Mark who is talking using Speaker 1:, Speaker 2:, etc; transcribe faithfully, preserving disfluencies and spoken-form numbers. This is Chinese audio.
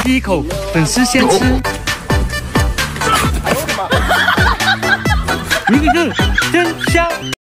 Speaker 1: 第一口，粉丝先吃。哎呦我的妈！一个个真香。